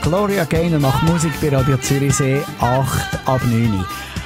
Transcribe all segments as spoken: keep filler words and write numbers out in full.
Gloria Gaynor nach Musik bei Radio Zürichsee, acht ab neun.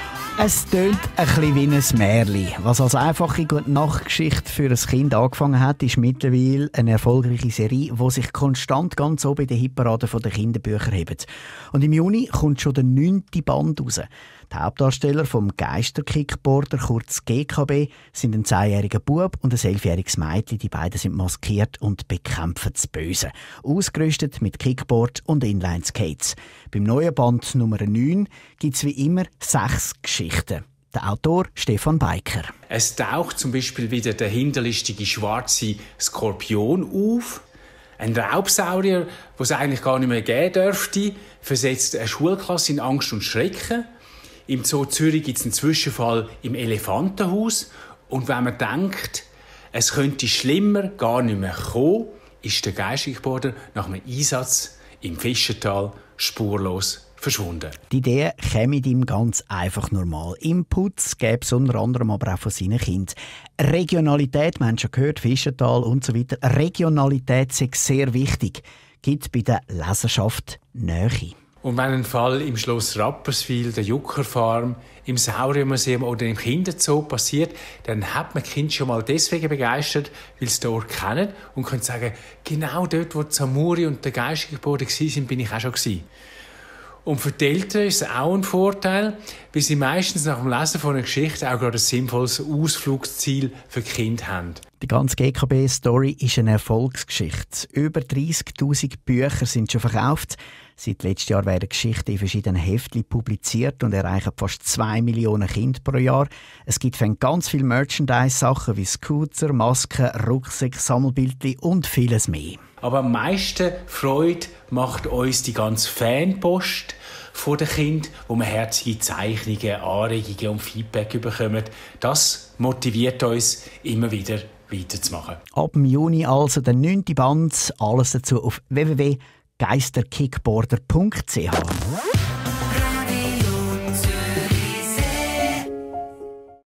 Es tönt ein bisschen wie ein Märchen. Was als einfache Gute-Nacht-Geschichte für ein Kind angefangen hat, ist mittlerweile eine erfolgreiche Serie, die sich konstant ganz oben in den Hitparaden der Kinderbücher hebt. Und im Juni kommt schon der neunte Band raus. Die Hauptdarsteller vom Geister-Kickboarder, kurz G K B, sind ein zehnjähriger Bub und ein elfjähriges Mädchen. Die beiden sind maskiert und bekämpfen das Böse. Ausgerüstet mit Kickboard und Inline-Skates. Beim neuen Band Nummer neun gibt es wie immer sechs Geschichten. Der Autor Stefan Beiker. Es taucht zum Beispiel wieder der hinterlistige schwarze Skorpion auf. Ein Raubsaurier, den es eigentlich gar nicht mehr geben dürfte, versetzt eine Schulklasse in Angst und Schrecken. Im Zoo Zürich gibt es einen Zwischenfall im Elefantenhaus. Und wenn man denkt, es könnte schlimmer gar nicht mehr kommen, ist der Geisterkickboarder nach einem Einsatz im Fischertal spurlos verschwunden. Die Idee käme ihm ganz einfach normal. Inputs gäbe es unter anderem aber auch von seinen Kindern. Regionalität, wir haben schon gehört, Fischertal und so weiter. Regionalität ist sehr wichtig. Gibt bei der Leserschaft Nähe. Und wenn ein Fall im Schloss Rapperswil, der Juckerfarm, im Sauriermuseum oder im Kinderzoo passiert, dann hat man die Kinder schon mal deswegen begeistert, weil sie dort kennen und können sagen, genau dort, wo die Samuri und der Geisterkickboarder waren, bin ich auch schon gewesen. Und für die Eltern ist es auch ein Vorteil, weil sie meistens nach dem Lesen von einer Geschichte auch gerade ein sinnvolles Ausflugsziel für die Kinder haben. Die ganze G K B-Story ist eine Erfolgsgeschichte. Über dreissigtausend Bücher sind schon verkauft. Seit letztem Jahr werden Geschichten in verschiedenen Heftchen publiziert und erreichen fast zwei Millionen Kinder pro Jahr. Es gibt ganz viele Merchandise-Sachen wie Scooter, Masken, Rucksäcke, Sammelbildchen und vieles mehr. Aber am meisten Freude macht uns die ganze Fanpost von den Kindern, wo wir herzige Zeichnungen, Anregungen und Feedback bekommen. Das motiviert uns, immer wieder weiterzumachen. Ab Juni also der neunte Band. Alles dazu auf w w w punkt geisterkickboarder punkt c h.